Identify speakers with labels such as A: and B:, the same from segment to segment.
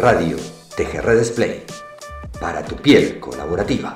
A: Radio TGR Display, para tu piel colaborativa.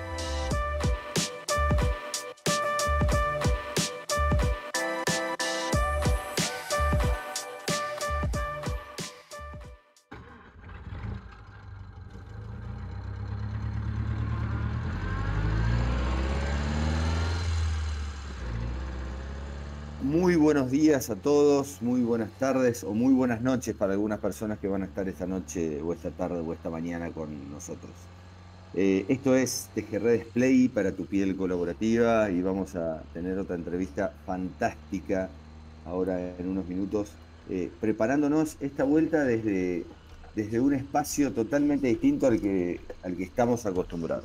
B: Muy buenos días a todos, muy buenas tardes o muy buenas noches para algunas personas que van a estar esta noche o esta tarde o esta mañana con nosotros. Esto es TGR Display para tu piel colaborativa y vamos a tener otra entrevista fantástica ahora en unos minutos, preparándonos esta vuelta desde un espacio totalmente distinto al que estamos acostumbrados.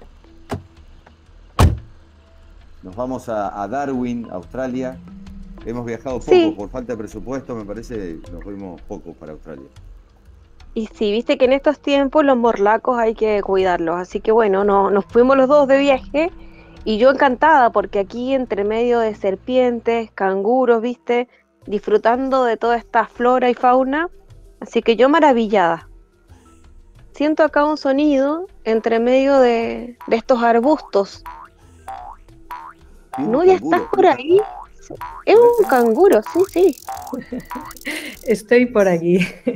B: Nos vamos a Darwin, Australia. Hemos viajado poco, por falta de presupuesto, me parece, nos fuimos poco para Australia.
C: Y sí, viste que en estos tiempos los morlacos hay que cuidarlos, así que bueno, nos fuimos los dos de viaje y yo encantada porque aquí entre medio de serpientes, canguros, viste, disfrutando de toda esta flora y fauna, así que yo maravillada. Siento acá un sonido entre medio de estos arbustos. Nuria, ¿estás por ahí? Es un canguro, sí.
D: Estoy por aquí.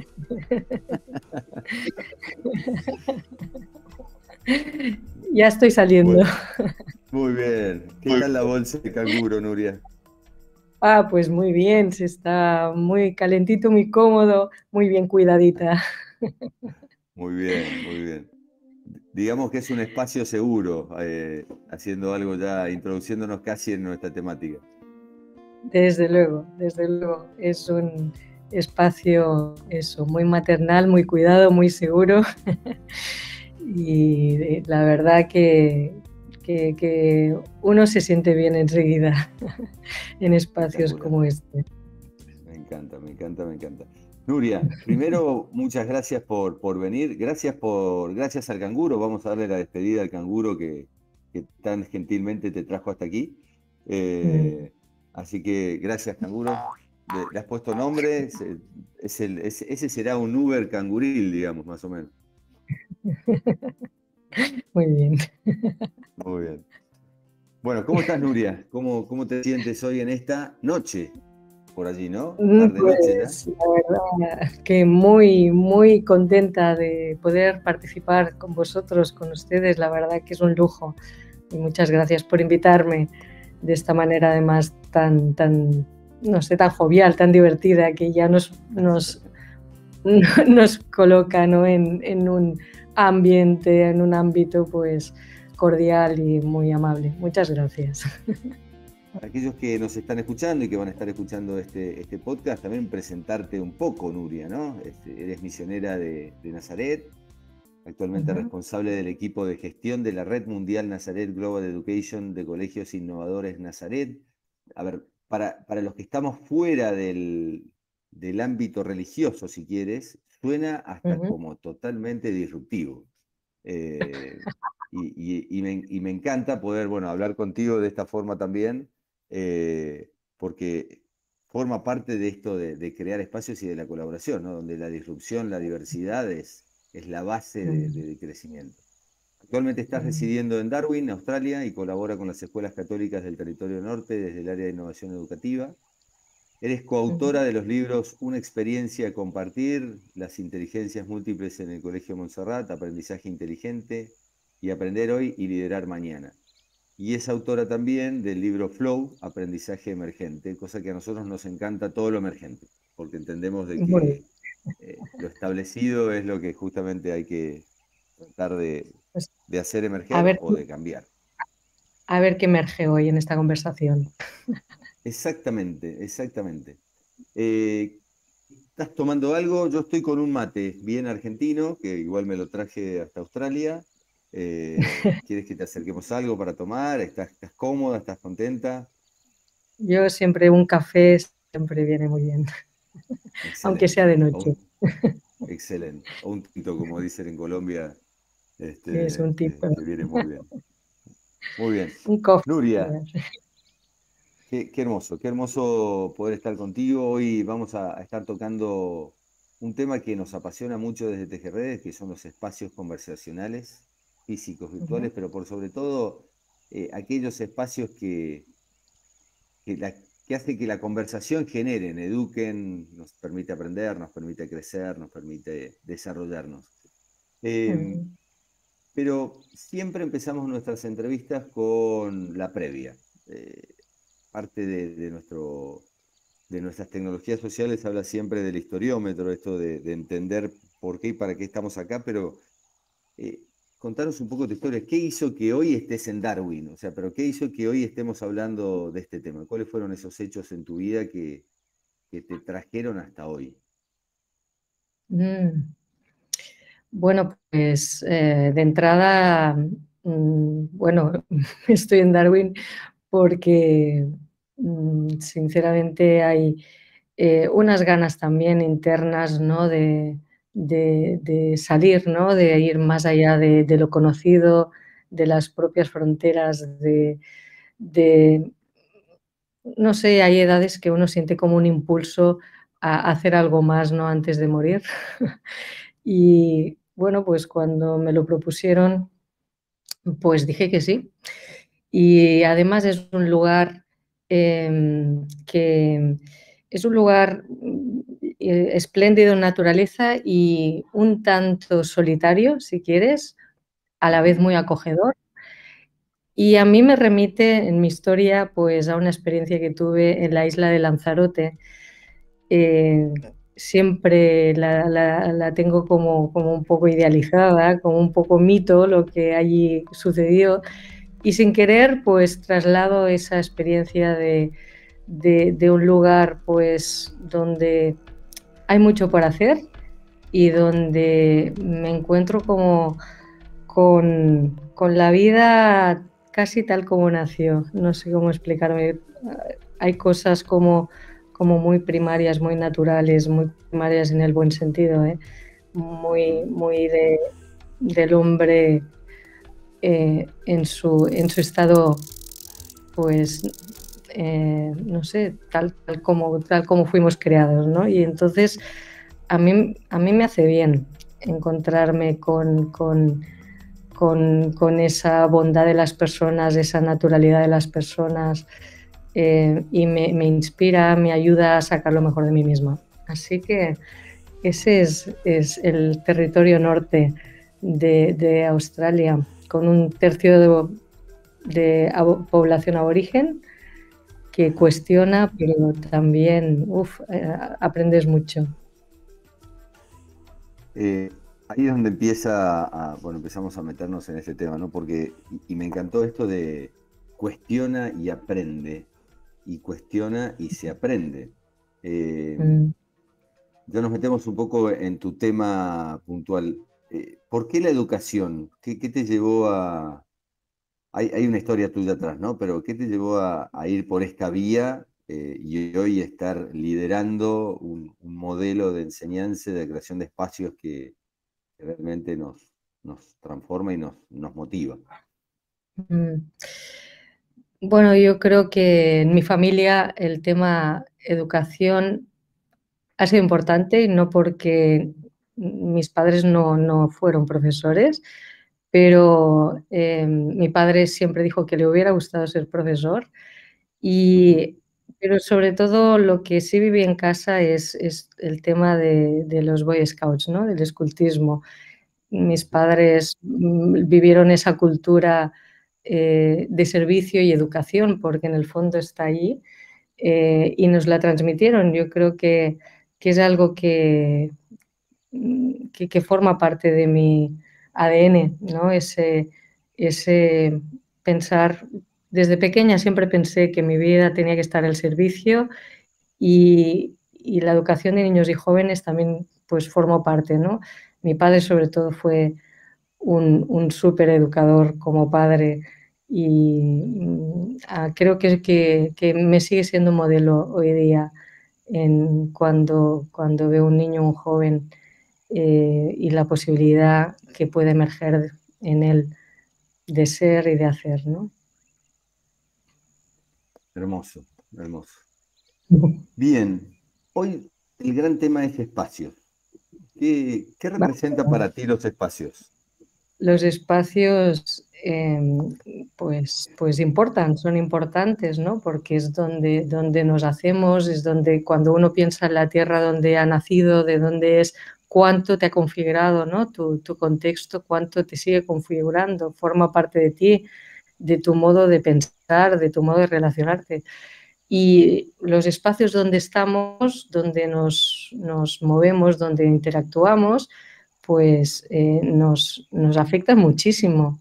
D: Ya estoy saliendo.
B: Bueno, muy bien. ¿Qué tal la bolsa de canguro, Nuria?
D: Pues muy bien, se está muy calentito, muy cómodo, muy bien cuidadita.
B: Muy bien, muy bien. Digamos que es un espacio seguro, haciendo algo ya, introduciéndonos casi en nuestra temática.
D: Desde luego, es un espacio muy maternal, muy cuidado, muy seguro y la verdad que uno se siente bien enseguida en espacios como este.
B: Me encanta. Nuria, primero, muchas gracias por venir. Gracias al canguro. Vamos a darle la despedida al canguro que tan gentilmente te trajo hasta aquí. Así que gracias, canguro. Le has puesto nombre. Ese será un Uber canguril, digamos, más o menos.
D: Muy bien.
B: Muy bien. Bueno, ¿cómo estás, Nuria? ¿Cómo te sientes hoy en esta noche? Por allí, ¿no? Tarde-noche ya.
D: La verdad que muy contenta de poder participar con vosotros, con ustedes. La verdad que es un lujo. Y muchas gracias por invitarme de esta manera, además, tan no sé, tan jovial, tan divertida, que ya nos coloca, ¿no?, en un ambiente, en un ámbito pues cordial y muy amable. Muchas gracias.
B: Para aquellos que nos están escuchando y que van a estar escuchando este podcast, también presentarte un poco, Nuria, ¿no? Eres misionera de Nazaret, actualmente responsable del equipo de gestión de la Red Mundial Nazaret Global Education de Colegios Innovadores Nazaret. A ver, para los que estamos fuera del ámbito religioso, si quieres, suena hasta como totalmente disruptivo. Y me encanta poder, bueno, hablar contigo de esta forma también, porque forma parte de esto de crear espacios y de la colaboración, ¿no? Donde la disrupción, la diversidad es la base de crecimiento. Actualmente estás residiendo en Darwin, Australia, y colabora con las escuelas católicas del Territorio Norte desde el área de innovación educativa. Eres coautora de los libros Una experiencia a compartir, Las inteligencias múltiples en el Colegio Montserrat, Aprendizaje inteligente y Aprender hoy y liderar mañana. Y es autora también del libro Flow, Aprendizaje emergente, cosa que a nosotros nos encanta todo lo emergente, porque entendemos de que lo establecido es lo que justamente hay que tratar de hacer emerger o de cambiar.
D: A ver qué emerge hoy en esta conversación.
B: Exactamente. ¿Estás tomando algo? Yo estoy con un mate bien argentino, que igual me lo traje hasta Australia. ¿Quieres que te acerquemos algo para tomar? ¿Estás cómoda? ¿Estás contenta?
D: Yo siempre un café siempre viene muy bien, aunque sea de noche.
B: Excelente. O un tinto, como dicen en Colombia,
D: es un tipo.
B: que viene muy bien. Muy bien.
D: Un coffee.
B: Nuria, qué hermoso poder estar contigo. Hoy vamos a estar tocando un tema que nos apasiona mucho desde Tejerredes, que son los espacios conversacionales, físicos, virtuales, pero por sobre todo aquellos espacios que hace que la conversación generen, eduquen, nos permite aprender, nos permite crecer, nos permite desarrollarnos. Pero siempre empezamos nuestras entrevistas con la previa. Parte de nuestras tecnologías sociales habla siempre del historiómetro, esto de entender por qué y para qué estamos acá, pero contanos un poco tu historia. ¿Qué hizo que hoy estés en Darwin? O sea, pero ¿qué hizo que hoy estemos hablando de este tema? ¿Cuáles fueron esos hechos en tu vida que te trajeron hasta hoy?
D: Bueno, pues de entrada, bueno, estoy en Darwin porque sinceramente hay unas ganas también internas, ¿no? de salir, ¿no? De ir más allá de lo conocido, de las propias fronteras, de, no sé, hay edades que uno siente como un impulso a hacer algo más, ¿no? Antes de morir. Y bueno, pues cuando me lo propusieron, pues dije que sí. Y además es un lugar que es un lugar espléndido en naturaleza y un tanto solitario, si quieres, a la vez muy acogedor. Y a mí me remite en mi historia pues a una experiencia que tuve en la isla de Lanzarote. Siempre la tengo como un poco idealizada, como un poco mito lo que allí sucedió. Y sin querer, pues traslado esa experiencia de un lugar pues donde hay mucho por hacer y donde me encuentro como con la vida casi tal como nació. No sé cómo explicarme. Hay cosas como muy primarias, muy naturales, muy primarias en el buen sentido, muy del hombre en su estado, pues, no sé, tal como fuimos creados, ¿no? Y entonces a mí me hace bien encontrarme con esa bondad de las personas, esa naturalidad de las personas, y me inspira, me ayuda a sacar lo mejor de mí misma. Así que ese es el territorio norte de Australia, con un tercio de población aborigen que cuestiona, pero también aprendes mucho.
B: Ahí es donde empezamos a meternos en este tema, ¿no? Porque, y me encantó esto de cuestiona y aprende, y cuestiona y se aprende. Ya nos metemos un poco en tu tema puntual. ¿Por qué la educación? ¿Qué te llevó a...? Hay una historia tuya atrás, ¿no? Pero ¿qué te llevó a ir por esta vía y hoy estar liderando un modelo de enseñanza, de creación de espacios que realmente nos transforma y nos motiva?
D: Bueno, yo creo que en mi familia el tema educación ha sido importante, y no porque mis padres no fueron profesores, pero mi padre siempre dijo que le hubiera gustado ser profesor, pero sobre todo lo que sí viví en casa es el tema de los Boy Scouts, ¿no? Del escultismo. Mis padres vivieron esa cultura de servicio y educación, porque en el fondo está allí, y nos la transmitieron. Yo creo que es algo que forma parte de mi ADN, ¿no? Ese pensar. Desde pequeña siempre pensé que mi vida tenía que estar al servicio, y la educación de niños y jóvenes también pues formó parte, ¿no? Mi padre sobre todo fue un súper educador como padre, y creo que me sigue siendo modelo hoy día cuando veo un niño o un joven, y la posibilidad que puede emerger en él de ser y de hacer, ¿no?
B: Hermoso, hermoso. Bien, hoy el gran tema es espacios. ¿Qué representan para ti los espacios?
D: Los espacios pues importan, son importantes, ¿no? Porque es donde nos hacemos, es donde cuando uno piensa en la tierra donde ha nacido, de dónde es, cuánto te ha configurado, ¿no? Tu contexto, cuánto te sigue configurando, forma parte de ti, de tu modo de pensar, de tu modo de relacionarte. Y los espacios donde estamos, donde nos movemos, donde interactuamos, pues nos afecta muchísimo.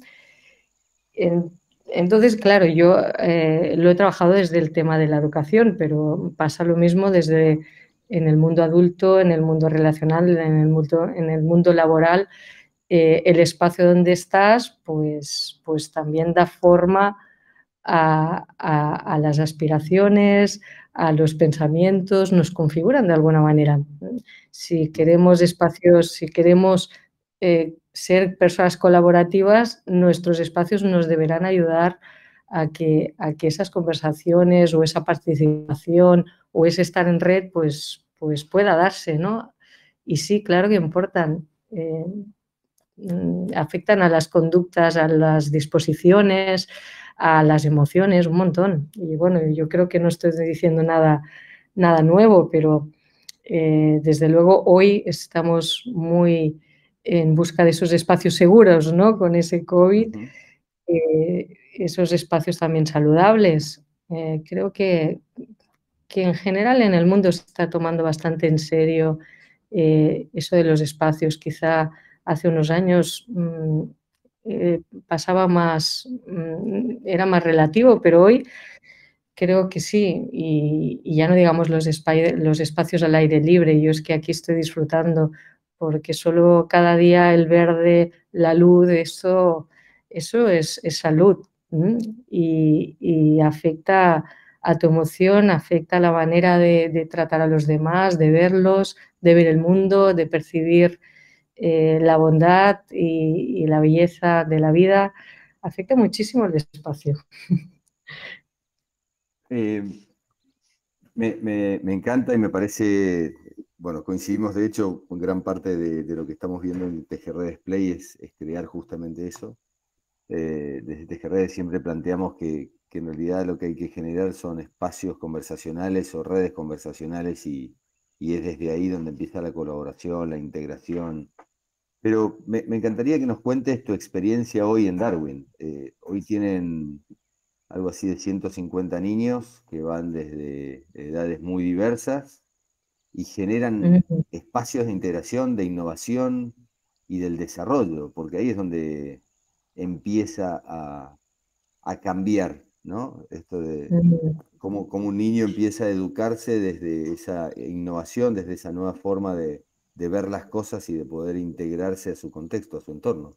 D: Entonces, claro, yo lo he trabajado desde el tema de la educación, pero pasa lo mismo desde en el mundo adulto, en el mundo relacional, en el mundo laboral. El espacio donde estás, pues también da forma a las aspiraciones, a los pensamientos, nos configuran de alguna manera. Si queremos espacios, si queremos ser personas colaborativas, nuestros espacios nos deberán ayudar a que esas conversaciones o esa participación o ese estar en red pues pueda darse, ¿no? Y sí, claro que importan. Afectan a las conductas, a las disposiciones, a las emociones, un montón. Y bueno, yo creo que no estoy diciendo nada nuevo, pero desde luego hoy estamos muy en busca de esos espacios seguros, ¿no? Con ese COVID, esos espacios también saludables. Creo que en general en el mundo se está tomando bastante en serio eso de los espacios. Quizá hace unos años pasaba más, era más relativo, pero hoy creo que sí. Y ya no digamos los espacios al aire libre. Yo es que aquí estoy disfrutando porque solo cada día el verde, la luz, eso es salud. Y afecta a tu emoción, afecta a la manera de tratar a los demás, de verlos, de ver el mundo, de percibir la bondad y la belleza de la vida. Afecta muchísimo el espacio.
B: Me encanta y me parece, bueno, coincidimos de hecho con gran parte de lo que estamos viendo en TGR Display es crear justamente eso. Desde TGR siempre planteamos que en realidad lo que hay que generar son espacios conversacionales o redes conversacionales y es desde ahí donde empieza la colaboración, la integración. Pero me encantaría que nos cuentes tu experiencia hoy en Darwin. Hoy tienen algo así de 150 niños que van desde edades muy diversas y generan espacios de integración, de innovación y del desarrollo, porque ahí es donde empieza a cambiar, ¿no? Esto de cómo un niño empieza a educarse desde esa innovación, desde esa nueva forma de ver las cosas y de poder integrarse a su contexto, a su entorno.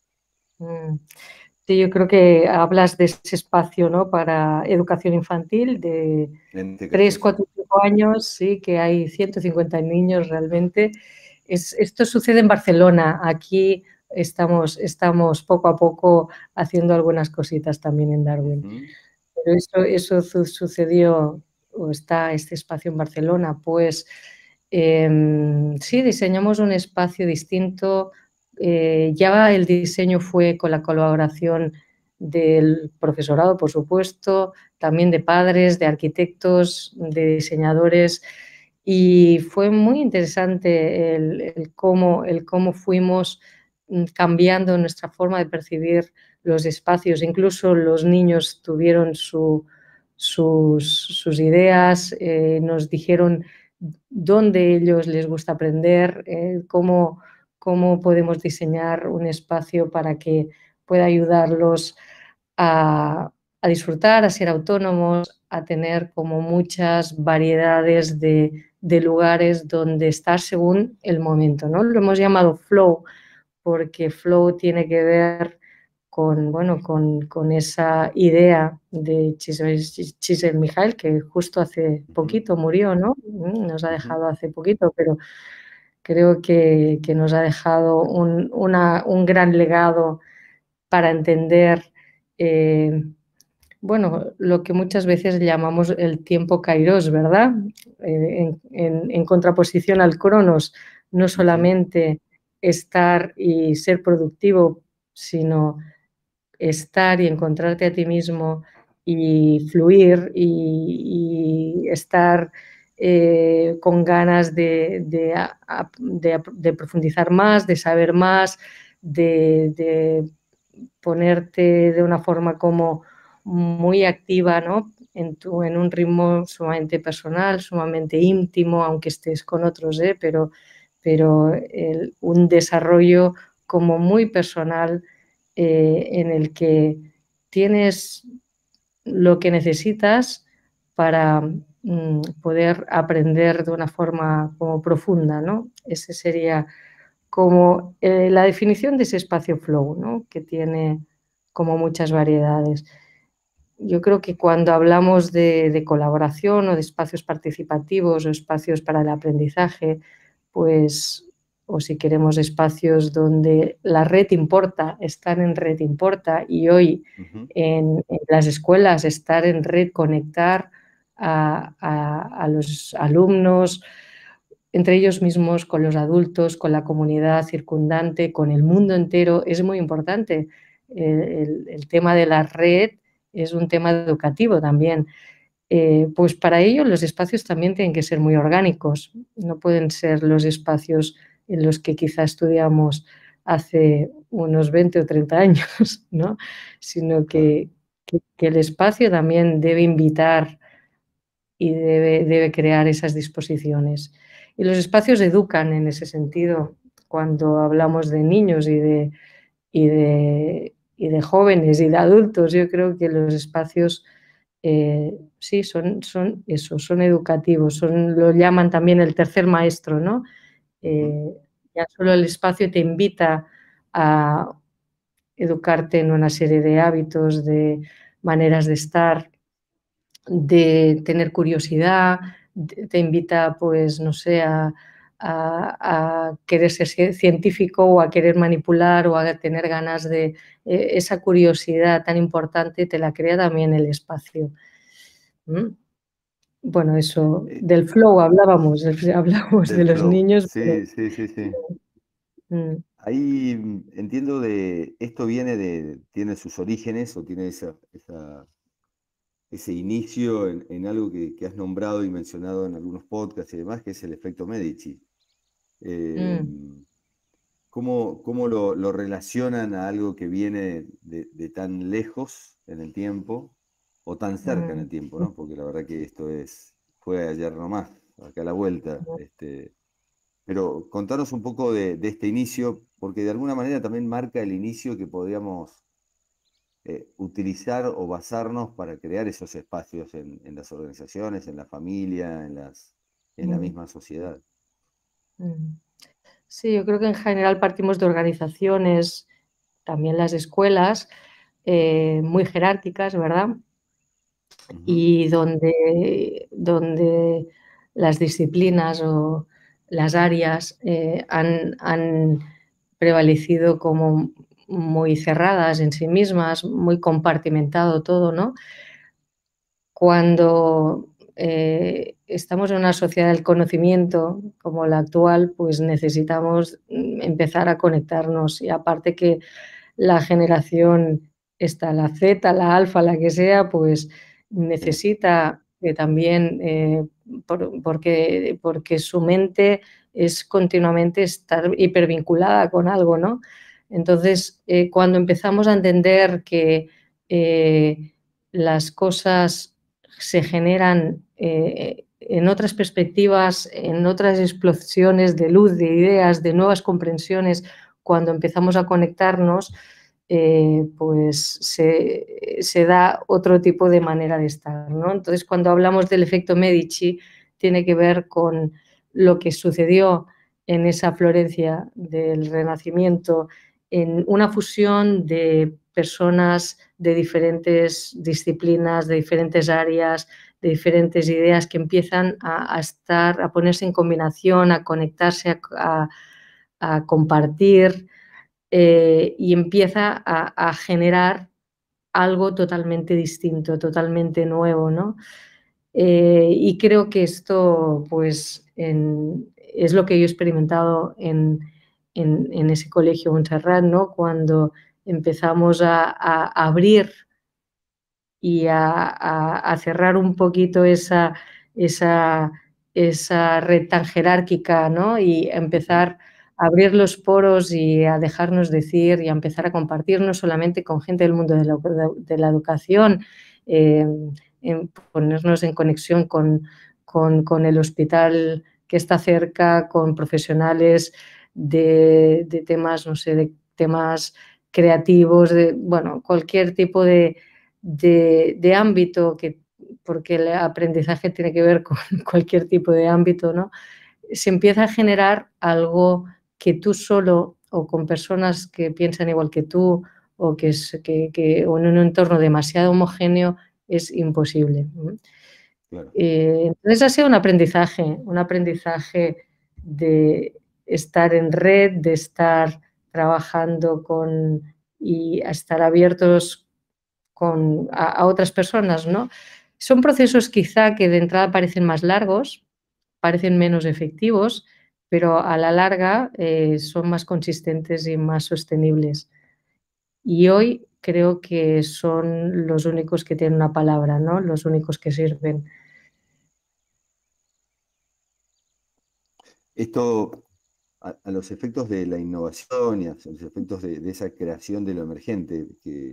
D: Sí, yo creo que hablas de ese espacio, ¿no? Para educación infantil de 3, 4, 5 años, sí, que hay 150 niños realmente. Esto sucede en Barcelona. Aquí estamos poco a poco haciendo algunas cositas también en Darwin. Pero eso sucedió, o está este espacio en Barcelona. Pues sí, diseñamos un espacio distinto. Ya el diseño fue con la colaboración del profesorado, por supuesto, también de padres, de arquitectos, de diseñadores, y fue muy interesante el cómo fuimos cambiando nuestra forma de percibir los espacios. Incluso los niños tuvieron sus ideas, nos dijeron dónde ellos les gusta aprender, cómo podemos diseñar un espacio para que pueda ayudarlos a disfrutar, a ser autónomos, a tener como muchas variedades de lugares donde estar según el momento, ¿no? Lo hemos llamado flow porque flow tiene que ver con, bueno, con esa idea de Csikszentmihalyi, que justo hace poquito murió, ¿no? Nos ha dejado hace poquito, pero creo que nos ha dejado un gran legado para entender, bueno, lo que muchas veces llamamos el tiempo kairos, ¿verdad? En contraposición al cronos, no solamente estar y ser productivo, sino estar y encontrarte a ti mismo y fluir y estar con ganas de profundizar más, de saber más, de ponerte de una forma como muy activa, ¿no? En un ritmo sumamente personal, sumamente íntimo, aunque estés con otros, pero un desarrollo como muy personal en el que tienes lo que necesitas para poder aprender de una forma como profunda, ¿no? Ese sería como la definición de ese espacio flow, ¿no? Que tiene como muchas variedades. Yo creo que cuando hablamos de colaboración o de espacios participativos o espacios para el aprendizaje, pues, o si queremos espacios donde la red importa, estar en red importa, y hoy en las escuelas estar en red, conectar a los alumnos, entre ellos mismos, con los adultos, con la comunidad circundante, con el mundo entero, es muy importante. El tema de la red es un tema educativo también. Pues para ello los espacios también tienen que ser muy orgánicos, no pueden ser los espacios en los que quizá estudiamos hace unos 20 o 30 años, ¿no? Sino que el espacio también debe invitar y debe crear esas disposiciones. Y los espacios educan en ese sentido. Cuando hablamos de niños y de jóvenes y de adultos, yo creo que los espacios sí son eso, son educativos, lo llaman también el tercer maestro, ¿no? Ya solo el espacio te invita a educarte en una serie de hábitos, de maneras de estar, de tener curiosidad, te invita, pues, no sé, a querer ser científico o a querer manipular o a tener ganas de esa curiosidad tan importante, te la crea también el espacio. Bueno, eso, del flow hablábamos de los
B: flow.
D: niños.
B: Sí, sí, sí, sí. Ahí entiendo esto tiene sus orígenes o tiene ese inicio en algo que has nombrado y mencionado en algunos podcasts y demás, que es el efecto Medici. ¿Cómo lo relacionan a algo que viene de tan lejos en el tiempo o tan cerca en el tiempo, ¿no? Porque la verdad que fue ayer nomás, acá a la vuelta. Pero contanos un poco de este inicio, porque de alguna manera también marca el inicio que podríamos utilizar o basarnos para crear esos espacios en las organizaciones, en la familia, en la misma sociedad.
D: Sí, yo creo que en general partimos de organizaciones, también las escuelas, muy jerárquicas, ¿verdad? Y donde las disciplinas o las áreas han prevalecido como muy cerradas en sí mismas, muy compartimentado todo, ¿no? Cuando estamos en una sociedad del conocimiento como la actual, pues necesitamos empezar a conectarnos, y aparte que la generación esta, la Z, la alfa, la que sea, pues necesita que también, porque su mente es continuamente estar hipervinculada con algo, ¿no? Entonces, cuando empezamos a entender que las cosas se generan en otras perspectivas, en otras explosiones de luz, de ideas, de nuevas comprensiones, cuando empezamos a conectarnos, pues se da otro tipo de manera de estar, ¿no? Entonces, cuando hablamos del efecto Medici, tiene que ver con lo que sucedió en esa Florencia del Renacimiento, en una fusión de personas de diferentes disciplinas, de diferentes áreas, de diferentes ideas que empiezan a ponerse en combinación, a conectarse, a compartir, y empieza a generar algo totalmente distinto, totalmente nuevo, ¿no? Y creo que esto, pues, es lo que yo he experimentado en ese colegio Montserrat, ¿no? Cuando empezamos a abrir y a cerrar un poquito esa red tan jerárquica, ¿no? Y empezar a abrir los poros y a dejarnos decir y a empezar a compartir no solamente con gente del mundo de la educación, en ponernos en conexión con el hospital que está cerca, con profesionales de temas, no sé, de temas creativos, de, bueno, cualquier tipo de ámbito, porque el aprendizaje tiene que ver con cualquier tipo de ámbito, ¿no? Se empieza a generar algo que tú solo o con personas que piensan igual que tú o o en un entorno demasiado homogéneo es imposible.
B: Claro.
D: Entonces ha sido un aprendizaje de estar en red, de estar trabajando y a estar abiertos a otras personas, ¿no? Son procesos quizá que de entrada parecen más largos, parecen menos efectivos, pero a la larga son más consistentes y más sostenibles. Y hoy creo que son los únicos que tienen una palabra, ¿no? Los únicos que sirven.
B: Esto, a los efectos de la innovación y a los efectos de esa creación de lo emergente,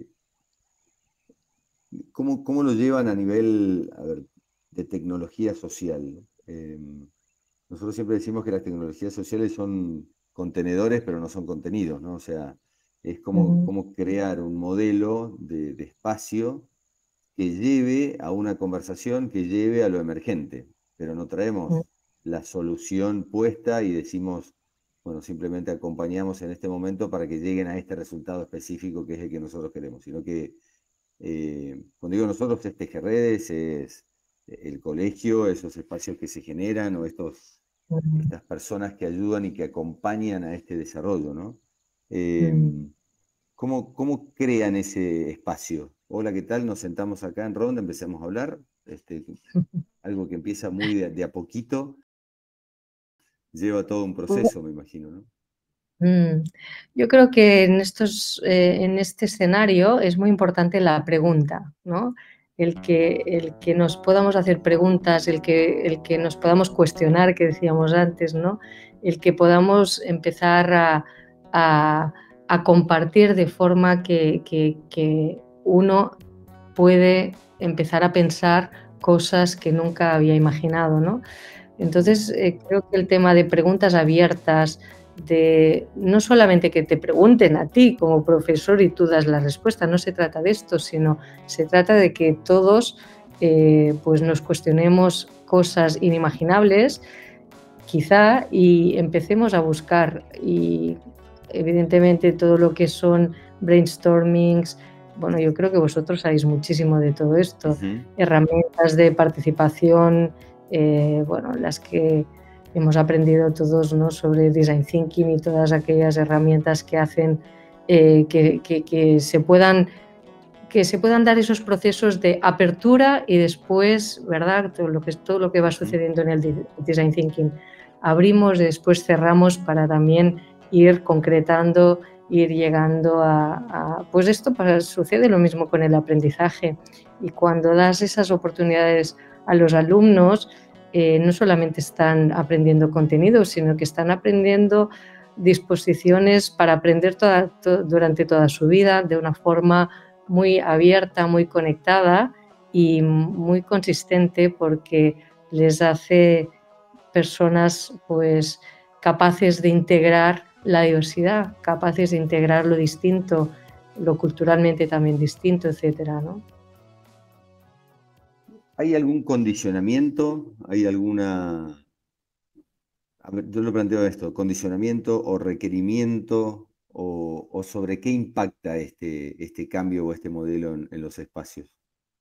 B: ¿cómo lo llevan a nivel, a ver, de tecnología social? Nosotros siempre decimos que las tecnologías sociales son contenedores, pero no son contenidos, ¿no? O sea, es como crear un modelo de espacio que lleve a una conversación, que lleve a lo emergente, pero no traemos la solución puesta y decimos, bueno, simplemente acompañamos en este momento para que lleguen a este resultado específico que es el que nosotros queremos, sino que cuando digo nosotros es Tejerredes, es el colegio, esos espacios que se generan o estas personas que ayudan y que acompañan a este desarrollo, ¿no? ¿Cómo crean ese espacio? Hola, ¿qué tal? Nos sentamos acá en ronda, empezamos a hablar, algo que empieza muy de a poquito, lleva todo un proceso, me imagino, ¿no?
D: Yo creo que en este escenario es muy importante la pregunta, ¿no? El que nos podamos hacer preguntas, el que nos podamos cuestionar, que decíamos antes, ¿no? El que podamos empezar a compartir de forma que uno puede empezar a pensar cosas que nunca había imaginado, ¿no? Entonces, creo que el tema de preguntas abiertas, de no solamente que te pregunten a ti como profesor y tú das la respuesta, no se trata de esto, sino se trata de que todos pues nos cuestionemos cosas inimaginables, quizá, y empecemos a buscar. Y evidentemente todo lo que son brainstormings, bueno, yo creo que vosotros sabéis muchísimo de todo esto, herramientas de participación, bueno, las que hemos aprendido todos, ¿no? Sobre design thinking y todas aquellas herramientas que hacen que se puedan dar esos procesos de apertura y después, ¿verdad? Todo lo que va sucediendo en el design thinking. Abrimos y después cerramos para también ir concretando, ir llegando pues esto sucede lo mismo con el aprendizaje. Y cuando das esas oportunidades a los alumnos, no solamente están aprendiendo contenido, sino que están aprendiendo disposiciones para aprender durante toda su vida de una forma muy abierta, muy conectada y muy consistente, porque les hace personas pues capaces de integrar la diversidad, capaces de integrar lo distinto, lo culturalmente también distinto, etcétera, ¿no?
B: ¿Hay algún condicionamiento? ¿Hay alguna... A ver, yo lo planteo esto, condicionamiento o requerimiento o sobre qué impacta este cambio o este modelo en los espacios?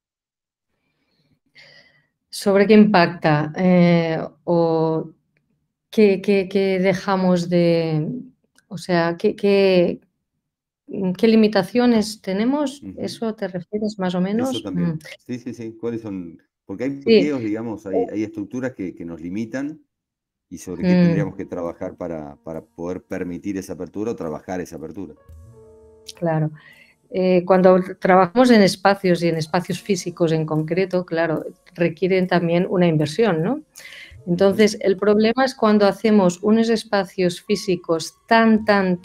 D: ¿Sobre qué impacta? ¿O qué dejamos de...? O sea, ¿qué limitaciones tenemos? ¿Eso te refieres más o menos?
B: Eso también. Sí. ¿Cuáles son? Porque hay
D: Sí.
B: bloqueos, digamos, hay estructuras que nos limitan y sobre qué tendríamos que trabajar para poder permitir esa apertura o trabajar esa apertura.
D: Claro. Cuando trabajamos en espacios y en espacios físicos en concreto, claro, requieren también una inversión, ¿no? Entonces, el problema es cuando hacemos unos espacios físicos tan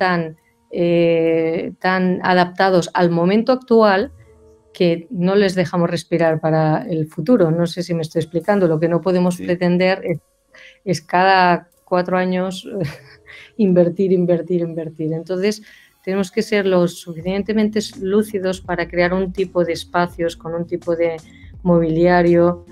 D: adaptados al momento actual que no les dejamos respirar para el futuro. No sé si me estoy explicando. Lo que no podemos pretender es cada 4 años invertir. Entonces, tenemos que ser lo suficientemente lúcidos para crear un tipo de espacios con un tipo de mobiliario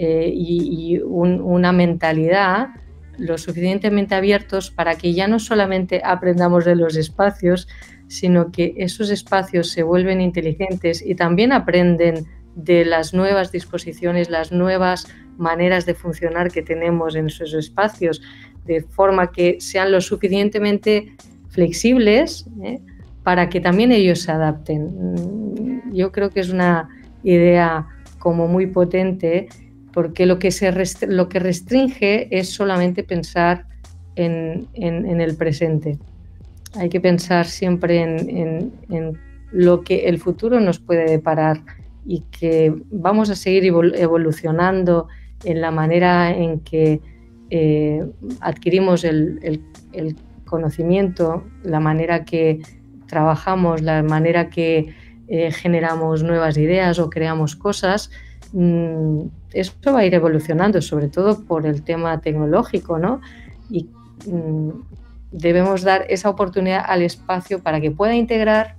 D: y una mentalidad lo suficientemente abiertos para que ya no solamente aprendamos de los espacios, sino que esos espacios se vuelven inteligentes y también aprenden de las nuevas disposiciones, las nuevas maneras de funcionar que tenemos en esos espacios, de forma que sean lo suficientemente flexibles para que también ellos se adapten. Yo creo que es una idea como muy potente, porque lo que restringe es solamente pensar en el presente. Hay que pensar siempre en lo que el futuro nos puede deparar y que vamos a seguir evolucionando en la manera en que adquirimos el conocimiento, la manera que trabajamos, la manera que generamos nuevas ideas o creamos cosas. Esto va a ir evolucionando, sobre todo por el tema tecnológico, ¿no? Y debemos dar esa oportunidad al espacio para que pueda integrar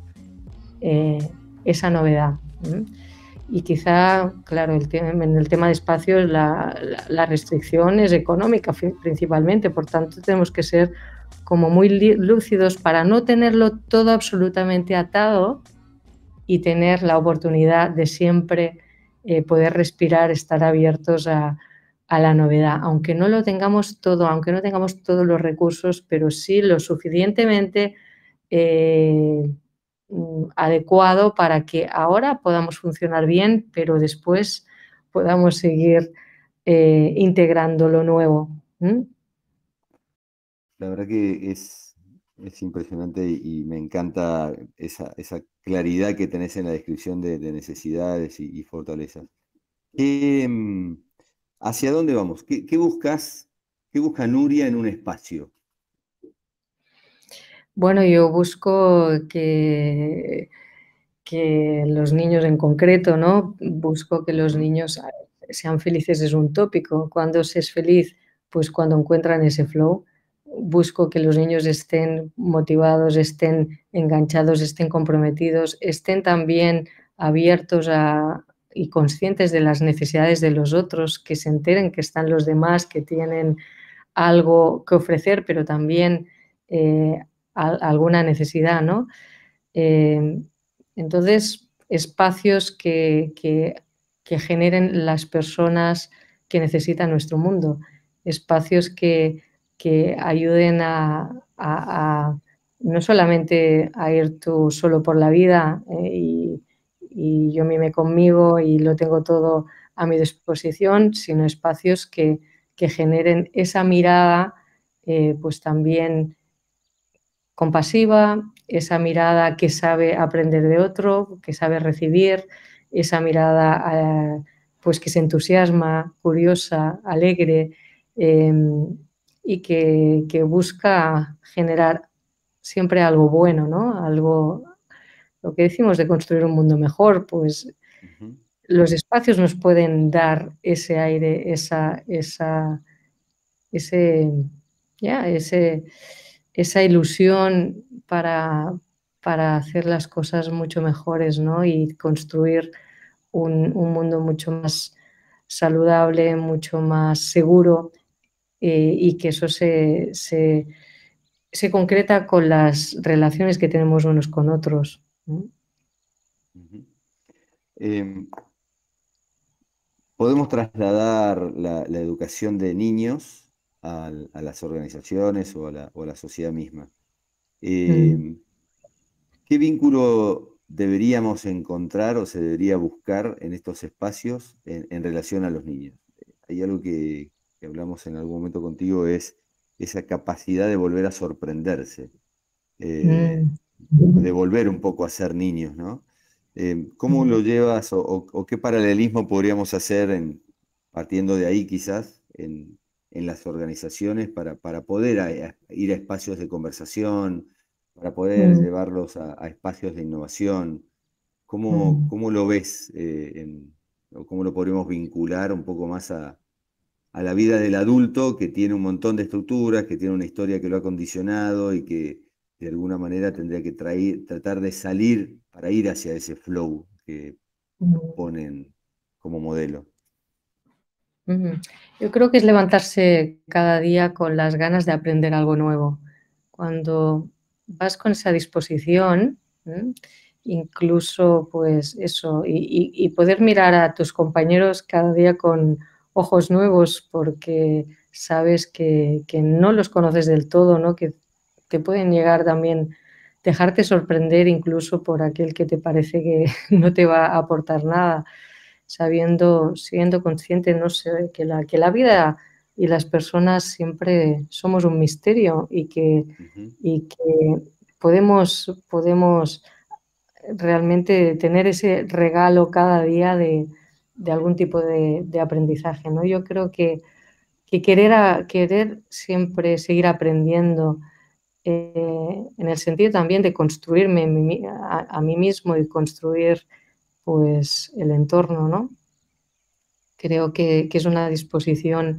D: esa novedad. Y quizá, claro, en el tema de espacios la restricción es económica principalmente, por tanto tenemos que ser como muy lúcidos para no tenerlo todo absolutamente atado y tener la oportunidad de siempre poder respirar, estar abiertos a la novedad, aunque no lo tengamos todo, aunque no tengamos todos los recursos, pero sí lo suficientemente adecuado para que ahora podamos funcionar bien, pero después podamos seguir integrando lo nuevo.
B: La verdad que es impresionante y me encanta esa claridad que tenés en la descripción de necesidades y fortalezas. ¿Hacia dónde vamos? ¿Qué buscas? ¿Qué busca Nuria en un espacio?
D: Bueno, yo busco que los niños en concreto, ¿no? Busco que los niños sean felices, es un tópico. ¿Cuándo se es feliz? Pues cuando encuentran ese flow. Busco que los niños estén motivados, estén enganchados, estén comprometidos, estén también abiertos y conscientes de las necesidades de los otros, que se enteren que están los demás, que tienen algo que ofrecer, pero también alguna necesidad, ¿no? Entonces, espacios que generen las personas que necesitan nuestro mundo, espacios que ayuden a no solamente a ir tú solo por la vida y yo mime conmigo y lo tengo todo a mi disposición, sino espacios que generen esa mirada pues también compasiva, esa mirada que sabe aprender de otro, que sabe recibir, esa mirada pues que se entusiasma, curiosa, alegre y que busca generar siempre algo bueno, ¿no? Algo, lo que decimos de construir un mundo mejor, pues los espacios nos pueden dar ese aire, esa ilusión para hacer las cosas mucho mejores, ¿no? Y construir un mundo mucho más saludable, mucho más seguro y que eso se concreta con las relaciones que tenemos unos con otros, ¿no?
B: Podemos trasladar la educación de niños a las organizaciones o a la sociedad misma. ¿Qué vínculo deberíamos encontrar o se debería buscar en estos espacios en relación a los niños? Hay algo que hablamos en algún momento contigo, es esa capacidad de volver a sorprenderse, de volver un poco a ser niños, ¿no? ¿Cómo lo llevas o qué paralelismo podríamos hacer partiendo de ahí quizás en las organizaciones para poder ir a espacios de conversación, para poder llevarlos a espacios de innovación? ¿Cómo lo ves o cómo lo podríamos vincular un poco más a la vida del adulto que tiene un montón de estructuras, que tiene una historia que lo ha condicionado y que de alguna manera tendría que tratar de salir para ir hacia ese flow que ponen como modelo?
D: Yo creo que es levantarse cada día con las ganas de aprender algo nuevo. Cuando vas con esa disposición, incluso pues eso, y poder mirar a tus compañeros cada día con ojos nuevos porque sabes que no los conoces del todo, ¿no? Que te pueden llegar también, dejarte sorprender incluso por aquel que te parece que no te va a aportar nada, siendo consciente, no sé, que la vida y las personas siempre somos un misterio y que podemos realmente tener ese regalo cada día de algún tipo de aprendizaje, ¿no? Yo creo que querer siempre seguir aprendiendo, en el sentido también de construirme a mí mismo y construir pues el entorno, ¿no? Creo que es una disposición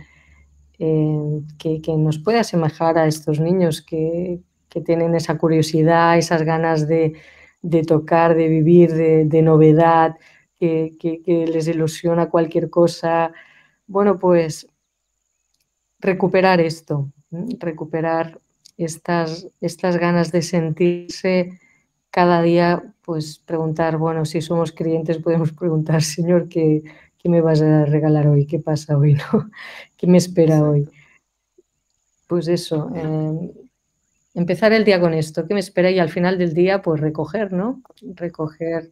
D: que nos puede asemejar a estos niños que tienen esa curiosidad, esas ganas de tocar, de vivir, de novedad, que les ilusiona cualquier cosa. Bueno, pues recuperar esto, recuperar estas ganas de sentirse cada día, pues preguntar, bueno, si somos creyentes podemos preguntar, Señor, ¿qué me vas a regalar hoy? ¿Qué pasa hoy? ¿No? ¿Qué me espera hoy? Pues eso, empezar el día con esto, ¿qué me espera? Y al final del día, pues recoger, ¿no? Recoger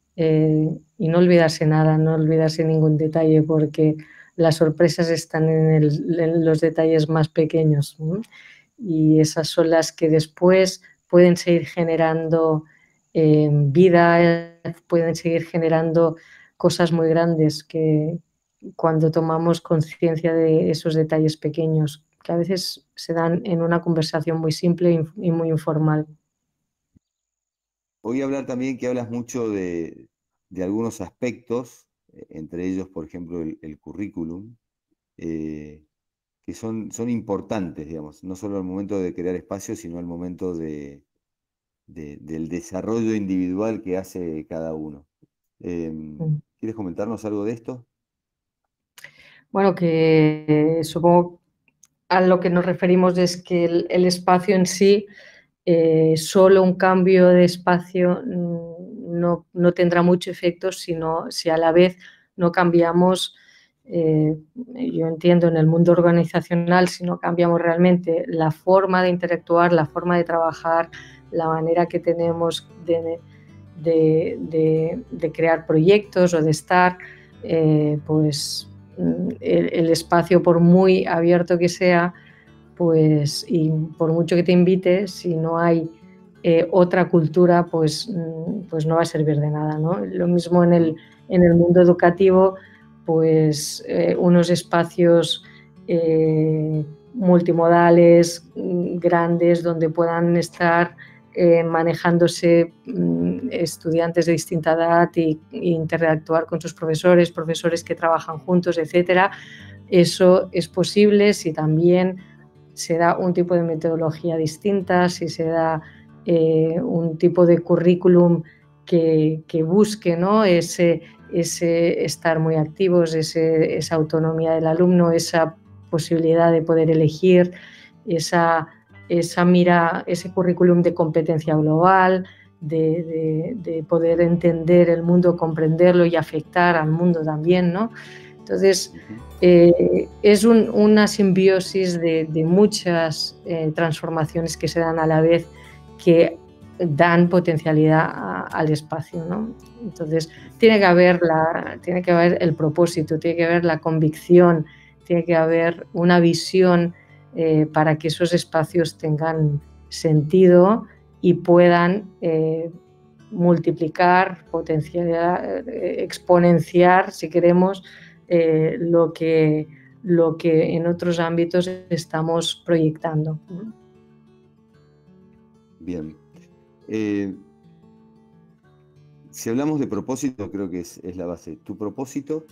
D: y no olvidarse nada, no olvidarse ningún detalle, porque las sorpresas están en los detalles más pequeños, ¿no? Y esas son las que después pueden seguir generando vida, pueden seguir generando cosas muy grandes que cuando tomamos conciencia de esos detalles pequeños, que a veces se dan en una conversación muy simple y muy informal.
B: Voy a hablar también que hablas mucho de algunos aspectos, entre ellos, por ejemplo, el currículum, que son importantes, digamos, no solo al momento de crear espacios, sino al momento del desarrollo individual que hace cada uno. ¿Quieres comentarnos algo de esto?
D: Bueno, que supongo a lo que nos referimos es que el espacio en sí, solo un cambio de espacio no tendrá mucho efecto si a la vez no cambiamos, yo entiendo en el mundo organizacional, si no cambiamos realmente la forma de interactuar, la forma de trabajar, la manera que tenemos de crear proyectos o de estar, pues el espacio, por muy abierto que sea, pues y por mucho que te invite, si no hay otra cultura, pues no va a servir de nada, ¿no? Lo mismo en el mundo educativo, pues unos espacios multimodales, grandes, donde puedan estar manejándose estudiantes de distinta edad e interactuar con sus profesores que trabajan juntos, etcétera. Eso es posible si también se da un tipo de metodología distinta, si se da un tipo de currículum que busque, ¿no? ese estar muy activos, esa autonomía del alumno, esa posibilidad de poder elegir, esa mira, ese currículum de competencia global, de poder entender el mundo, comprenderlo y afectar al mundo también, ¿no? Entonces, es una simbiosis de muchas transformaciones que se dan a la vez, que dan potencialidad al espacio, ¿no? Entonces, tiene que haber el propósito, tiene que haber la convicción, tiene que haber una visión para que esos espacios tengan sentido y puedan multiplicar, potenciar, exponenciar, si queremos, lo que en otros ámbitos estamos proyectando.
B: Bien. Si hablamos de propósito, creo que es la base. ¿Tu propósito?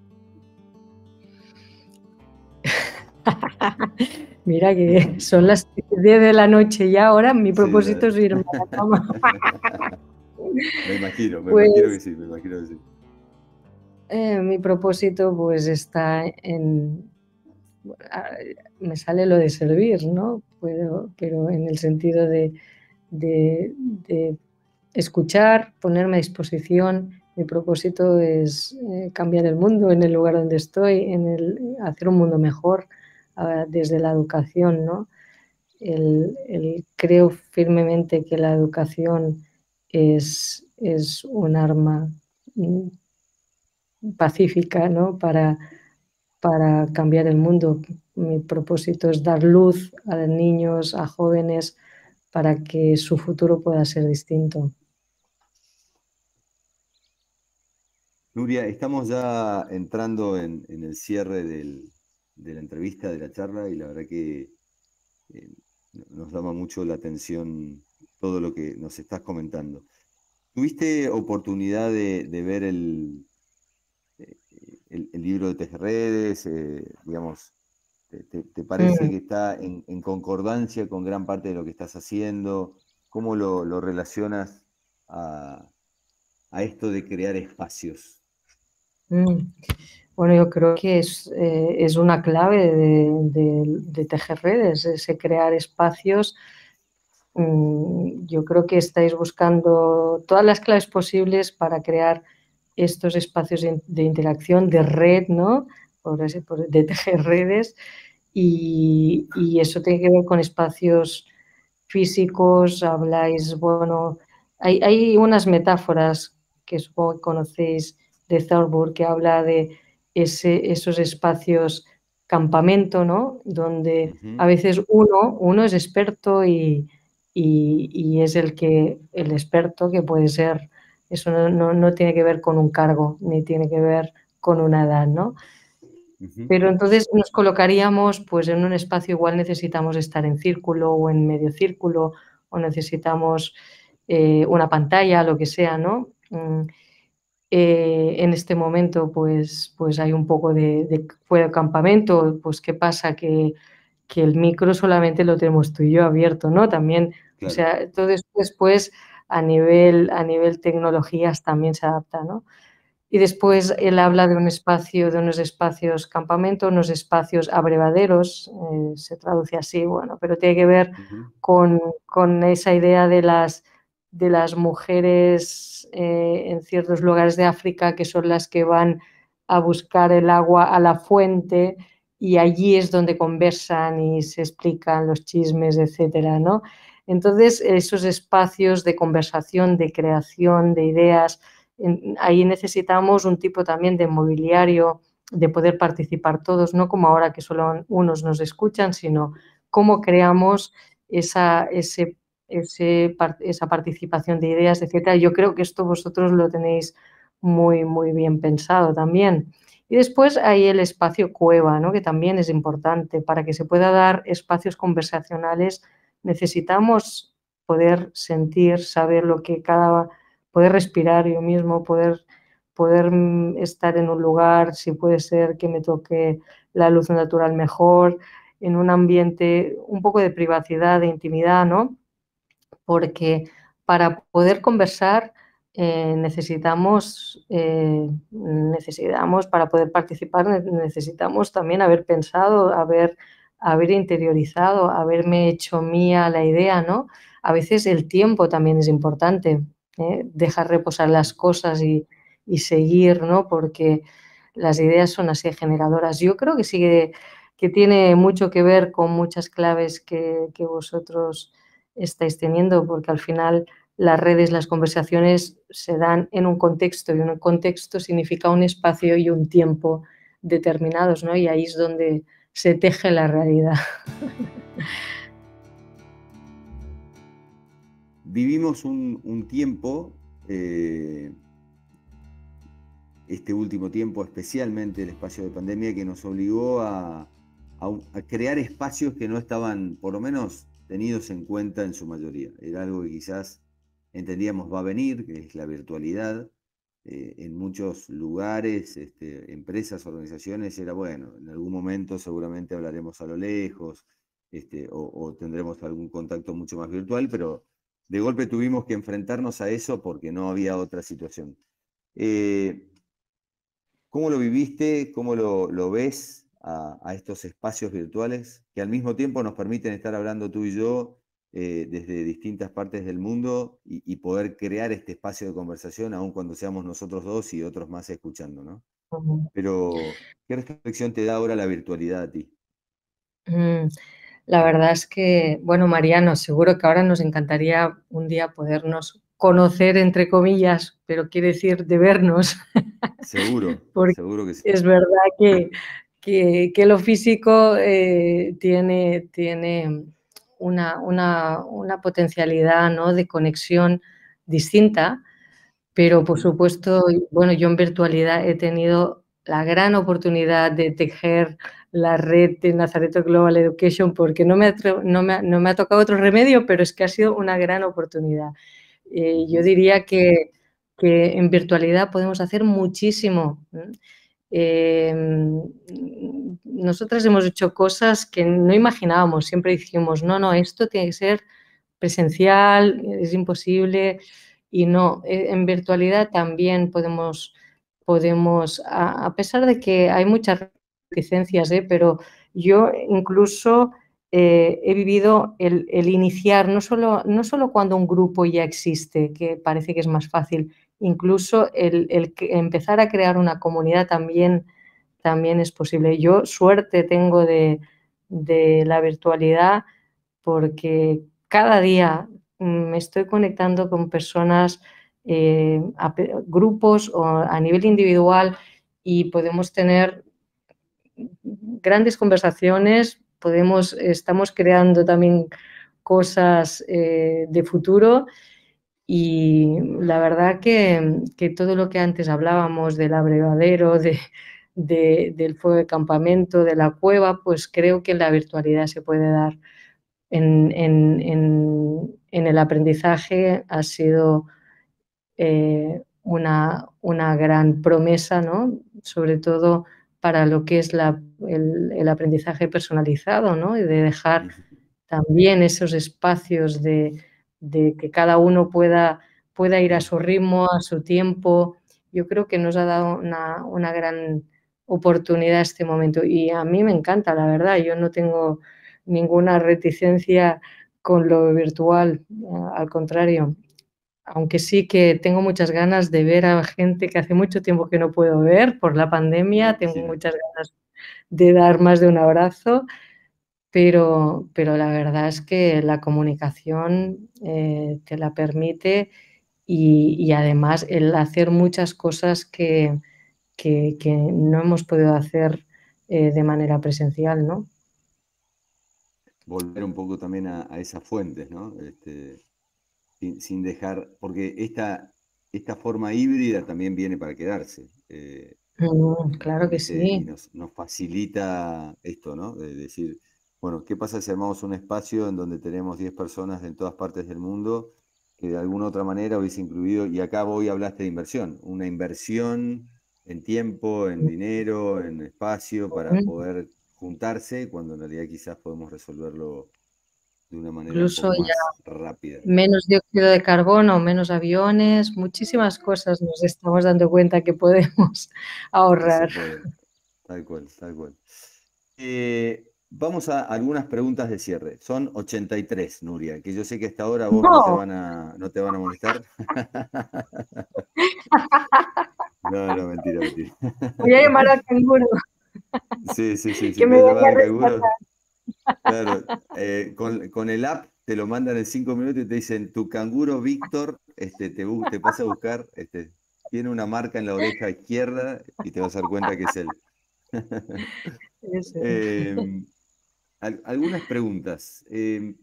D: Mira que son las 10 de la noche ya ahora, mi propósito es irme a la cama.
B: Me imagino
D: Pues,
B: que sí, me imagino que sí.
D: Mi propósito pues está en... Me sale lo de servir, ¿no? Pero en el sentido de escuchar, ponerme a disposición. Mi propósito es cambiar el mundo en el lugar donde estoy, hacer un mundo mejor desde la educación, ¿no? Creo firmemente que la educación es un arma pacífica, ¿no? para cambiar el mundo. Mi propósito es dar luz a niños, a jóvenes, para que su futuro pueda ser distinto.
B: Nuria, estamos ya entrando en el cierre de la entrevista, de la charla, y la verdad que nos llama mucho la atención todo lo que nos estás comentando. ¿Tuviste oportunidad de ver el libro de Tejerredes? Digamos, ¿te parece que está en concordancia con gran parte de lo que estás haciendo? ¿Cómo lo relacionas a esto de crear espacios?
D: Bueno, yo creo que es una clave de Tejerredes, ese crear espacios. Yo creo que estáis buscando todas las claves posibles para crear estos espacios de interacción, de red, ¿no? De tejer redes, y eso tiene que ver con espacios físicos. Habláis, bueno, hay unas metáforas que supongo que conocéis de Thorbur, que habla de esos espacios campamento, ¿no? Donde a veces uno es experto y es el experto que puede ser. Eso no tiene que ver con un cargo, ni tiene que ver con una edad, ¿no? Pero entonces nos colocaríamos pues en un espacio, igual necesitamos estar en círculo o en medio círculo, o necesitamos una pantalla, lo que sea, ¿no? En este momento pues hay un poco de fuera del campamento. Pues ¿qué pasa? Que el micro solamente lo tenemos tú y yo abierto, ¿no? También, claro. O sea, todo después a nivel tecnologías también se adapta, ¿no? Y después él habla de unos espacios campamento, unos espacios abrevaderos, se traduce así, bueno, pero tiene que ver con esa idea de las mujeres en ciertos lugares de África, que son las que van a buscar el agua a la fuente, y allí es donde conversan y se explican los chismes, etcétera, ¿no? Entonces, esos espacios de conversación, de creación, de ideas, ahí necesitamos un tipo también de mobiliario, de poder participar todos, no como ahora que solo unos nos escuchan, sino cómo creamos esa participación de ideas, etcétera. Yo creo que esto vosotros lo tenéis muy, muy bien pensado también. Y después hay el espacio cueva, ¿no? Que también es importante. Para que se pueda dar espacios conversacionales necesitamos poder sentir, saber lo que poder respirar yo mismo, poder estar en un lugar, si puede ser que me toque la luz natural mejor, en un ambiente un poco de privacidad, de intimidad, ¿no? Porque para poder conversar necesitamos, para poder participar, necesitamos también haber pensado, haber interiorizado, haberme hecho mía la idea, ¿no? A veces el tiempo también es importante, dejar reposar las cosas y seguir, ¿no? Porque las ideas son así generadoras. Yo creo que sí que tiene mucho que ver con muchas claves que vosotros estáis teniendo, porque al final las redes, las conversaciones se dan en un contexto, y un contexto significa un espacio y un tiempo determinados, ¿no? Y ahí es donde se teje la realidad.
B: Vivimos un tiempo, este último tiempo, especialmente el espacio de pandemia, que nos obligó a crear espacios que no estaban, por lo menos, tenidos en cuenta en su mayoría. Era algo que quizás entendíamos va a venir, que es la virtualidad. En muchos lugares, empresas, organizaciones, era bueno, en algún momento seguramente hablaremos a lo lejos, o tendremos algún contacto mucho más virtual, pero de golpe tuvimos que enfrentarnos a eso porque no había otra situación. ¿Cómo lo viviste? ¿Cómo lo ves a estos espacios virtuales que al mismo tiempo nos permiten estar hablando tú y yo desde distintas partes del mundo y poder crear este espacio de conversación, aun cuando seamos nosotros dos y otros más escuchando, ¿no? Pero, ¿qué reflexión te da ahora la virtualidad a ti?
D: La verdad es que, bueno, Mariano, seguro que ahora nos encantaría un día podernos conocer, entre comillas, pero quiere decir de vernos.
B: Seguro,
D: Porque
B: seguro que sí.
D: es verdad que lo físico tiene una potencialidad, ¿no?, de conexión distinta, pero por supuesto, bueno, yo en virtualidad he tenido la gran oportunidad de tejer la red de Nazareto Global Education porque no me ha tocado otro remedio, pero es que ha sido una gran oportunidad. Yo diría que en virtualidad podemos hacer muchísimo. Nosotras hemos hecho cosas que no imaginábamos, siempre dijimos, no, esto tiene que ser presencial, es imposible, y no, en virtualidad también podemos a pesar de que hay muchas reticencias, pero yo incluso he vivido el iniciar, no solo cuando un grupo ya existe, que parece que es más fácil, incluso el empezar a crear una comunidad también es posible. Yo suerte tengo de la virtualidad porque cada día me estoy conectando con personas, grupos o a nivel individual, y podemos tener grandes conversaciones, estamos creando también cosas de futuro. Y la verdad que todo lo que antes hablábamos del abrevadero, del fuego de campamento, de la cueva, pues creo que en la virtualidad se puede dar. En el aprendizaje ha sido una gran promesa, ¿no?, sobre todo para lo que es el aprendizaje personalizado, ¿no?, y de dejar también esos espacios de que cada uno pueda ir a su ritmo, a su tiempo. Yo creo que nos ha dado una gran oportunidad este momento y a mí me encanta, la verdad. Yo no tengo ninguna reticencia con lo virtual, al contrario. Aunque sí que tengo muchas ganas de ver a gente que hace mucho tiempo que no puedo ver por la pandemia. Tengo muchas ganas de dar más de un abrazo. Pero la verdad es que la comunicación te la permite y además el hacer muchas cosas que no hemos podido hacer de manera presencial, ¿no?
B: Volver un poco también a esas fuentes, ¿no? Sin dejar, porque esta forma híbrida también viene para quedarse.
D: Claro que
B: Y
D: sí.
B: nos facilita esto, ¿no? De decir, bueno, ¿qué pasa si armamos un espacio en donde tenemos 10 personas en todas partes del mundo que de alguna otra manera hubiese incluido, y acá hoy hablaste de inversión, una inversión en tiempo, en dinero, en espacio, para poder juntarse, cuando en realidad quizás podemos resolverlo de una manera un
D: Incluso
B: poco
D: ya
B: más rápida.
D: menos dióxido de carbono, menos aviones, muchísimas cosas nos estamos dando cuenta que podemos
B: Que se
D: ahorrar.
B: puede, tal cual, tal cual. Vamos a algunas preguntas de cierre. Son 83, Nuria, que yo sé que hasta ahora vos
D: No,
B: no te van a molestar. No, mentira, mentira.
D: voy a llamar al canguro
B: Sí, si
D: que me
B: puedes llamar
D: venga a
B: al canguro.
D: rescatar.
B: Claro, con el app te lo mandan en 5 minutos y te dicen, tu canguro Víctor te pasa a buscar, tiene una marca en la oreja izquierda y te vas a dar cuenta que es él. Algunas preguntas. ¿Qué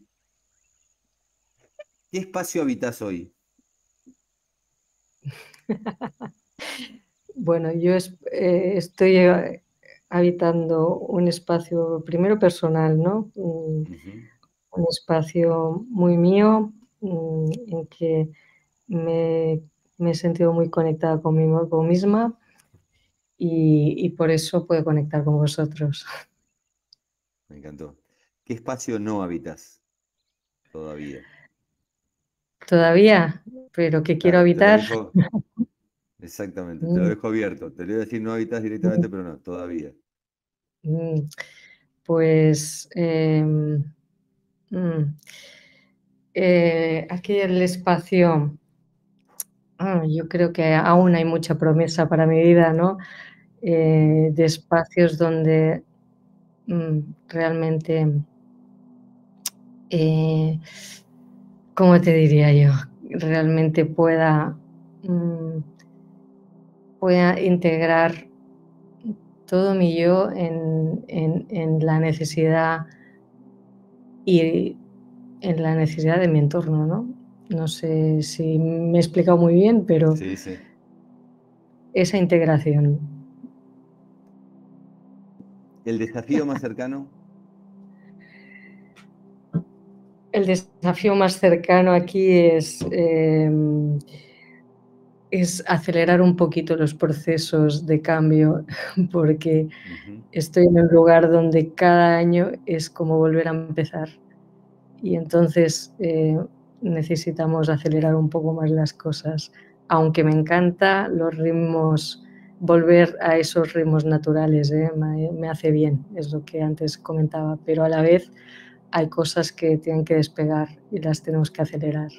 B: espacio habitas hoy?
D: Bueno, yo estoy habitando un espacio primero personal, ¿no? Un espacio muy mío, en que me he sentido muy conectada conmigo misma y por eso puedo conectar con vosotros.
B: Me encantó. ¿Qué espacio no habitas todavía?
D: Todavía, pero que quiero
B: Claro, te lo
D: habitar.
B: dejo, exactamente, te lo
D: Mm,
B: dejo abierto. Te lo iba a decir no habitas directamente, pero no, todavía.
D: mm, Pues mm, aquí el espacio, yo creo que aún hay mucha promesa para mi vida, ¿no? De espacios donde realmente, eh, ¿cómo te diría yo? Realmente mm, pueda integrar todo mi yo en la necesidad y en la necesidad de mi entorno, ¿no? No sé si me he explicado muy bien, pero
B: Sí, sí.
D: esa integración.
B: ¿El desafío más cercano?
D: El desafío más cercano aquí es acelerar un poquito los procesos de cambio, porque estoy en un lugar donde cada año es como volver a empezar. Y entonces necesitamos acelerar un poco más las cosas. Aunque me encanta los ritmos, volver a esos ritmos naturales, me hace bien, es lo que antes comentaba, pero a la vez hay cosas que tienen que despegar y las tenemos que acelerar.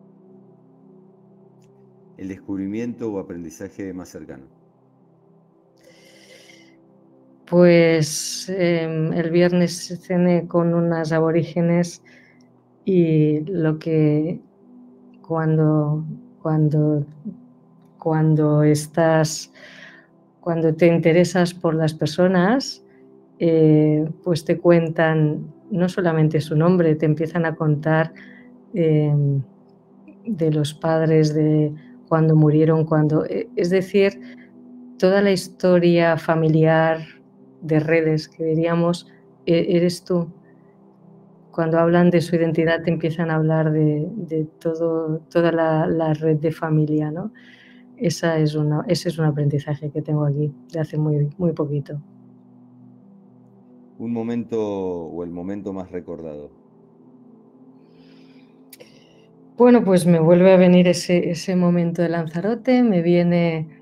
B: ¿El descubrimiento o aprendizaje más cercano?
D: Pues el viernes cené con unas aborígenes y lo que cuando, cuando, cuando cuando te interesas por las personas, pues te cuentan no solamente su nombre, te empiezan a contar de los padres, de cuando murieron, es decir, toda la historia familiar de redes que diríamos, eres tú. Cuando hablan de su identidad te empiezan a hablar de toda la red de familia, ¿no? Ese es un aprendizaje que tengo aquí, de hace muy, muy poquito.
B: ¿Un momento o el momento más recordado?
D: Bueno, pues me vuelve a venir ese momento de Lanzarote, me viene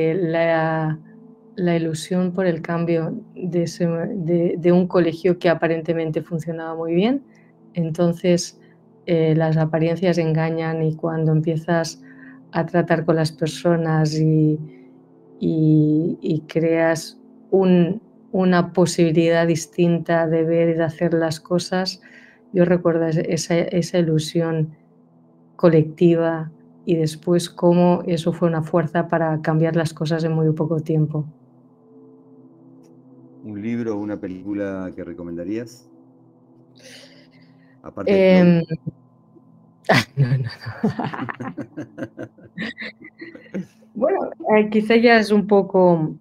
D: la ilusión por el cambio de un colegio que aparentemente funcionaba muy bien. Entonces, las apariencias engañan y cuando empiezas a tratar con las personas y creas una posibilidad distinta de ver y de hacer las cosas, yo recuerdo esa ilusión colectiva y después cómo eso fue una fuerza para cambiar las cosas en muy poco tiempo.
B: ¿Un libro o una película que recomendarías? Aparte de
D: Em,
B: Flow.
D: no, no. Bueno, quizá ya es un poco,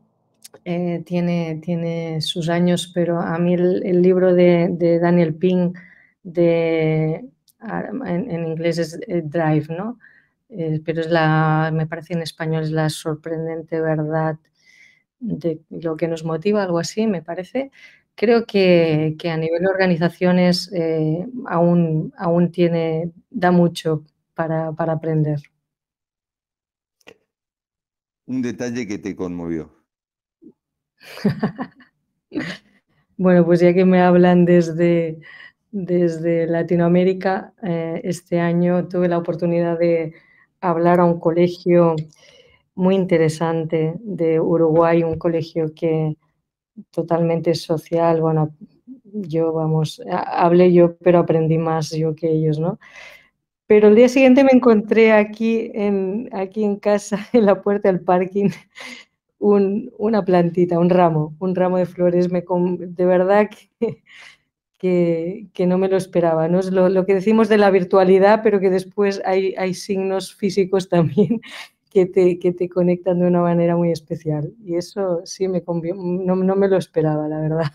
D: tiene sus años, pero a mí el libro de Daniel Pink, en inglés es Drive, ¿no? Pero me parece en español es la sorprendente verdad de lo que nos motiva, algo así, me parece. Creo que a nivel de organizaciones aún da mucho para aprender.
B: Un detalle que te conmovió.
D: Bueno, pues ya que me hablan desde Latinoamérica, este año tuve la oportunidad de hablar a un colegio muy interesante de Uruguay, un colegio que totalmente social. Bueno, hablé yo, pero aprendí más yo que ellos, ¿no? Pero el día siguiente me encontré aquí en casa, en la puerta del parking, una plantita, un ramo de flores. De verdad que no me lo esperaba, ¿no? Es lo que decimos de la virtualidad, pero que después hay signos físicos también que te conectan de una manera muy especial. Y eso sí no me lo esperaba, la verdad.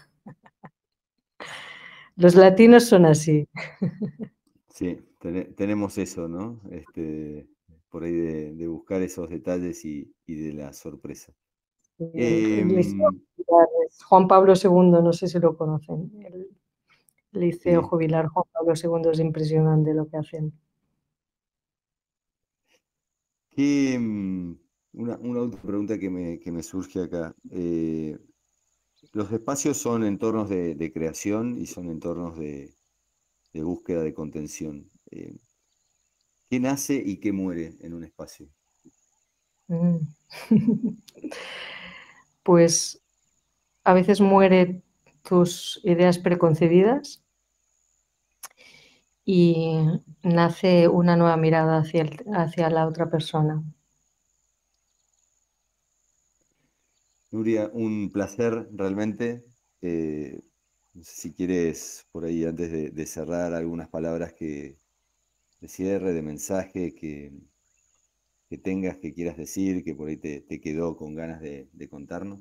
D: Los latinos son así.
B: Sí, tenemos eso, ¿no? Por ahí de buscar esos detalles y de la sorpresa.
D: El Liceo Jubilar es Juan Pablo II, no sé si lo conocen. El Liceo
B: Sí.
D: Jubilar Juan Pablo II es impresionante lo que hacen.
B: Una última pregunta que me surge acá. Los espacios son entornos de creación y son entornos de búsqueda de contención. ¿Qué nace y qué muere en un espacio?
D: Mm. Pues a veces mueren tus ideas preconcebidas y nace una nueva mirada hacia la otra persona.
B: Nuria, un placer realmente. No sé si quieres por ahí, antes de cerrar, algunas palabras de cierre, de mensaje que tengas, que quieras decir, que por ahí te quedó con ganas de contarnos.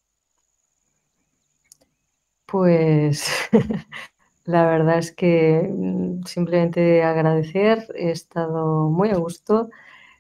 D: Pues la verdad es que simplemente agradecer, he estado muy a gusto.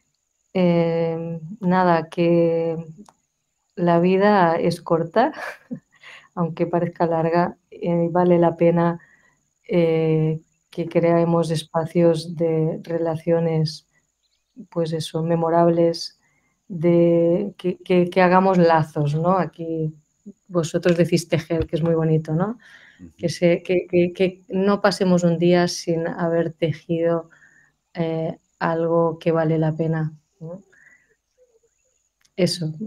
D: Nada, que la vida es corta, aunque parezca larga, vale la pena que creemos espacios de relaciones, pues eso, memorables, que hagamos lazos, ¿no? Aquí vosotros decís tejer, que es muy bonito, ¿no?
B: Ujú.
D: Que no pasemos un día sin haber tejido algo que vale la pena, ¿no? Eso.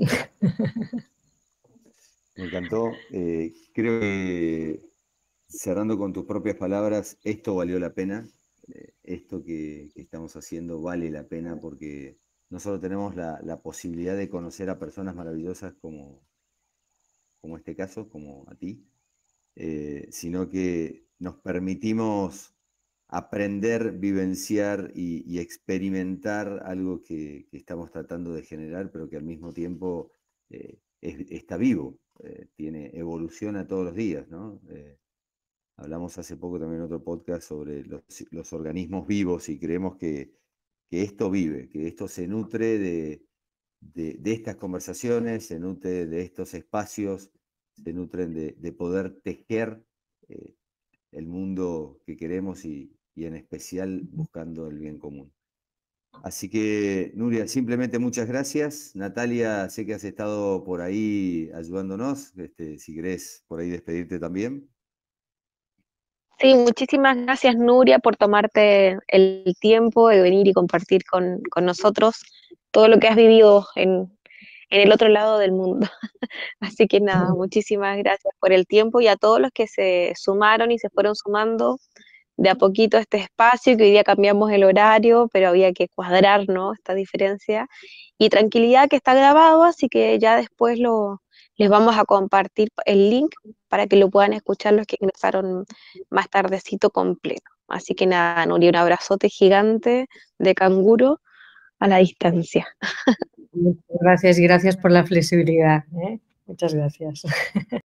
B: Me encantó. Creo que cerrando con tus propias palabras, esto valió la pena. Esto que estamos haciendo vale la pena porque no solo tenemos la posibilidad de conocer a personas maravillosas como este caso, como a ti, sino que nos permitimos aprender, vivenciar y experimentar algo que estamos tratando de generar, pero que al mismo tiempo está vivo, tiene evoluciona todos los días, ¿no? Hablamos hace poco también en otro podcast sobre los organismos vivos y creemos que esto vive, que esto se nutre de estas conversaciones, se nutre de estos espacios, se nutren de poder tejer eh, el mundo que queremos y en especial buscando el bien común. Así que, Nuria, simplemente muchas gracias. Natalia, sé que has estado por ahí ayudándonos. Si querés por ahí despedirte también.
C: Sí, muchísimas gracias Nuria por tomarte el tiempo de venir y compartir con nosotros todo lo que has vivido en el otro lado del mundo. Así que nada, muchísimas gracias por el tiempo y a todos los que se sumaron y se fueron sumando de a poquito a este espacio, que hoy día cambiamos el horario, pero había que cuadrar, ¿no? Esta diferencia. Y tranquilidad que está grabado, así que ya después les vamos a compartir el link para que lo puedan escuchar los que ingresaron más tardecito completo. Así que nada, Nuri, un abrazote gigante de canguro a la distancia.
D: Muchas gracias y gracias por la flexibilidad, ¿eh? Muchas gracias.